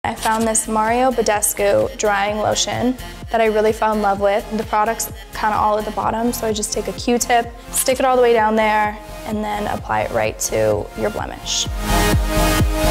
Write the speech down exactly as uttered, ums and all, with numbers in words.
I found this Mario Badescu drying lotion that I really fell in love with. The product's kind of all at the bottom, so I just take a Q-tip, stick it all the way down there, and then apply it right to your blemish.